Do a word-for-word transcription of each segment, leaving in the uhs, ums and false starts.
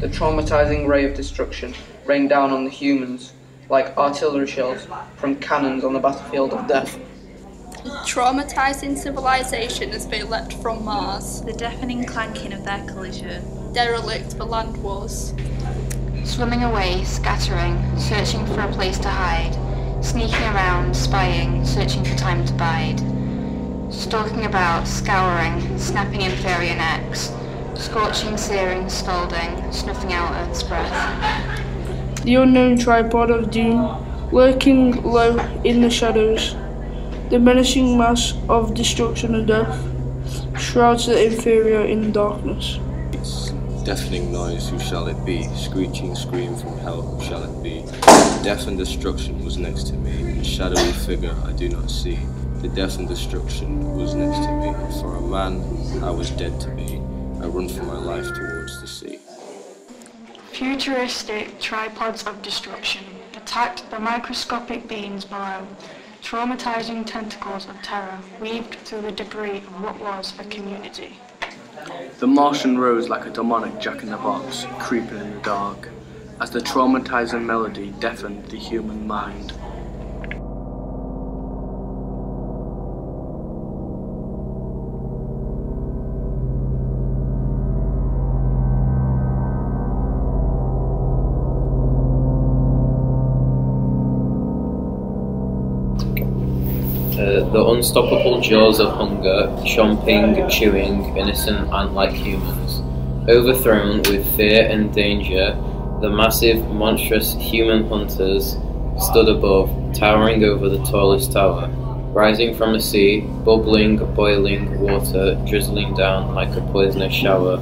The traumatizing ray of destruction rained down on the humans like artillery shells from cannons on the battlefield of death. Traumatizing civilization as they leapt from Mars. The deafening clanking of their collision. Derelict for land wars. Swimming away, scattering, searching for a place to hide. Sneaking around, spying, searching for time to bide. Stalking about, scouring, snapping inferior necks. Scorching, searing, scalding, snuffing out Earth's breath. The unknown tripod of doom, lurking low in the shadows. The menacing mass of destruction and death shrouds the inferior in darkness. Deafening noise, who shall it be? Screeching scream from hell, who shall it be? Death and destruction was next to me, a shadowy figure I do not see. The death and destruction was next to me, for a man I was dead to be. I run for my life towards the sea. Futuristic tripods of destruction attacked the microscopic beings below. Traumatizing tentacles of terror weaved through the debris of what was a community. The Martian rose like a demonic jack-in-the-box, creeping in the dark, as the traumatizing melody deafened the human mind. Uh, the unstoppable jaws of hunger, chomping, chewing, innocent ant-like humans. Overthrown with fear and danger, the massive, monstrous human hunters stood above, towering over the tallest tower, rising from the sea, bubbling, boiling water drizzling down like a poisonous shower.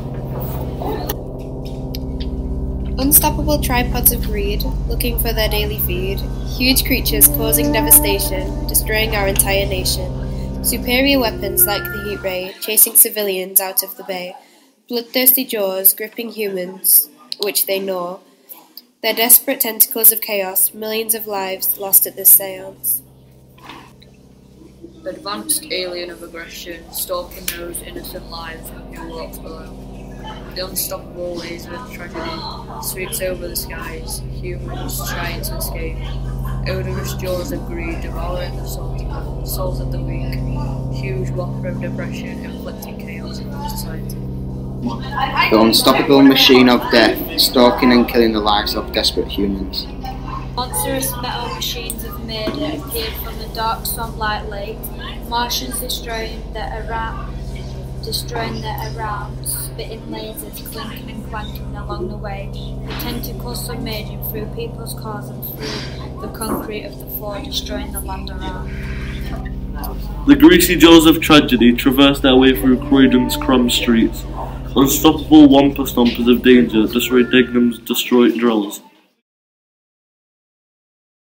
Unstoppable tripods of greed, looking for their daily feed. Huge creatures causing devastation, destroying our entire nation. Superior weapons like the heat ray, chasing civilians out of the bay. Bloodthirsty jaws gripping humans, which they gnaw. Their desperate tentacles of chaos, millions of lives lost at this seance. Advanced alien of aggression, stalking those innocent lives who walk below. The unstoppable laser of tragedy sweeps over the skies, humans trying to escape. Odorous jaws of greed devouring the souls, souls of the weak. Huge whopper of depression inflicting chaos on society. The unstoppable machine of death, stalking and killing the lives of desperate humans. Monstrous metal machines of murder appeared from the dark sunlight lake. Martians destroying their around, destroying their around, spitting lasers, clinking and clanking along the way. The tentacles submerging through people's cars and through the concrete of the floor, destroying the land around. The greasy jaws of tragedy traverse their way through Croydon's crumbed streets. Unstoppable wampa stompers of danger destroy Dignam's destroyed drills.